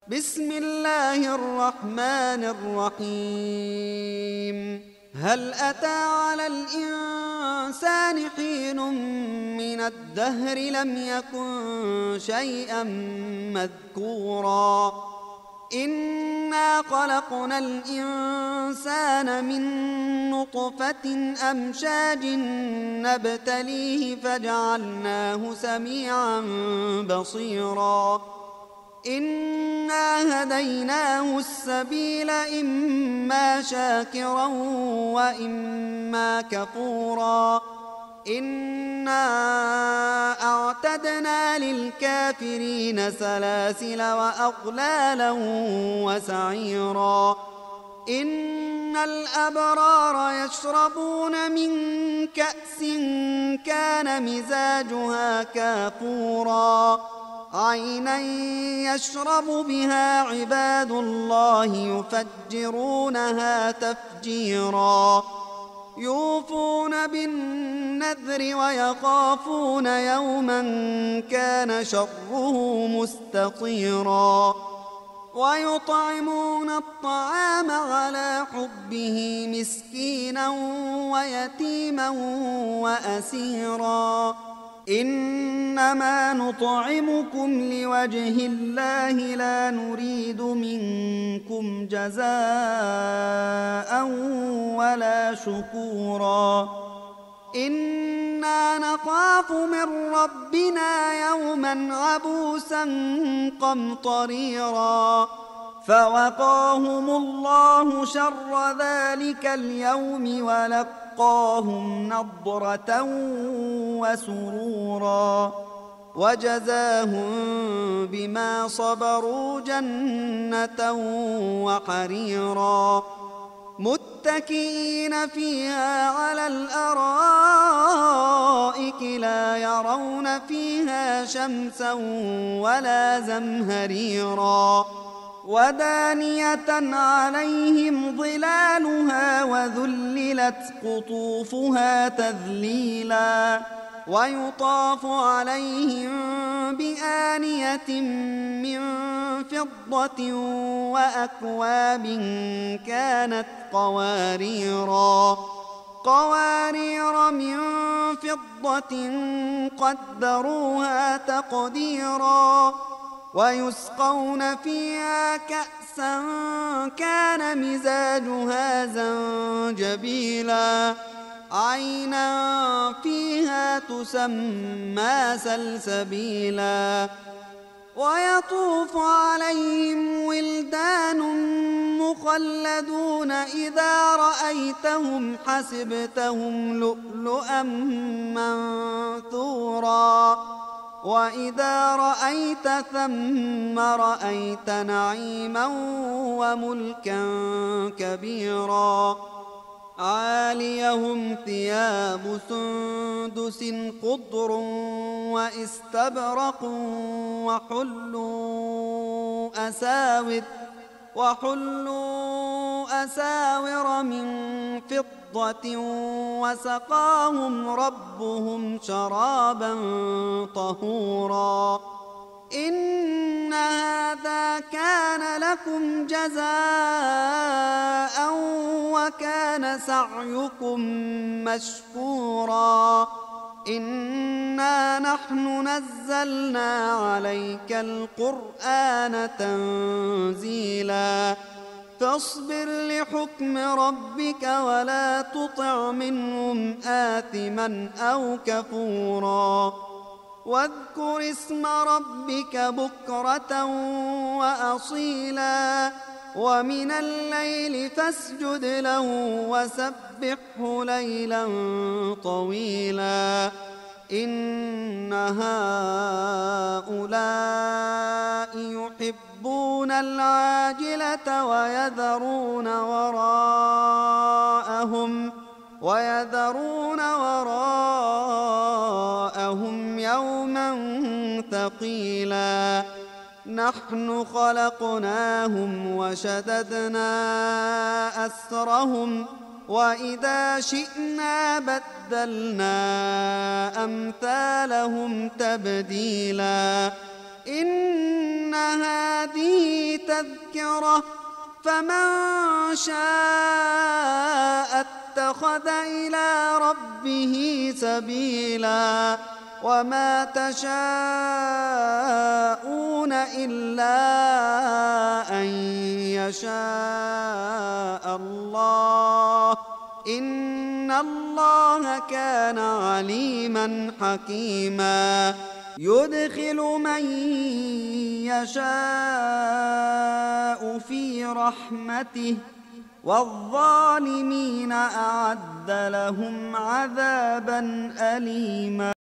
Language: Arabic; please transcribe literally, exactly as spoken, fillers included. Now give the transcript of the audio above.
بسم الله الرحمن الرحيم هل أتى على الإنسان حين من الدهر لم يكن شيئا مذكورا إنا خلقنا الإنسان من نطفة أمشاج نبتليه فجعلناه سميعا بصيرا إنا هديناه السبيل إما شاكرا وإما كفورا إنا أعتدنا للكافرين سلاسل وأغلالا وسعيرا إن الأبرار يشربون من كأس كان مزاجها كافورا عينا يشرب بها عباد الله يفجرونها تفجيرا يوفون بالنذر ويخافون يوما كان شره مستطيرا ويطعمون الطعام على حبه مسكينا ويتيما وأسيرا إنما نطعمكم لوجه الله لا نريد منكم جزاء ولا شكورا إنا نخاف من ربنا يوما عبوسا قمطريرا فوقاهم الله شر ذلك اليوم ولقاهم نضرة وسرورا وجزاهم بما صبروا جنة وحريرا متكئين فيها على الأرائك لا يرون فيها شمسا ولا زمهريرا ودانية عليهم ظلالها وذللت قطوفها تذليلا ويطاف عليهم بآنية من فضة وأكواب كانت قواريرا قوارير من فضة قدروها تقديرا ويسقون فيها كأسا كان مزاجها زنجبيلا عينا فيها تسمى سلسبيلا ويطوف عليهم ولدان مخلدون إذا رأيتهم حسبتهم لؤلؤا منثورا وإذا رأيت ثم رأيت نعيما وملكا كبيرا عاليهم ثياب سندس خضر واستبرق وحلوا أساور وحلوا أساور من فضة وسقاهم ربهم شرابا طهورا إن هذا كان لكم جزاء وكان سعيكم مشكورا إنا نحن نزلنا عليك القرآن تنزيلا فاصبر لحكم ربك ولا تطع منهم آثما أو كفورا واذكر اسم ربك بكرة وأصيلا ومن الليل فاسجد له وسبحه ليلا طويلا إن هؤلاء يحبون العاجلة ويذرون وراءهم ويذرون وراءهم يوما ثقيلا نحن خلقناهم وشددنا أسرهم وإذا شئنا بدلنا أمثالهم تبديلا إن هذه تذكرة فمن شاء اتخذ إلى ربه سبيلا وما تشاءون إلا أن يشاء الله إن الله كان عليما حكيما يدخل من يشاء في رحمته والظالمين أعد لهم عذابا أليما.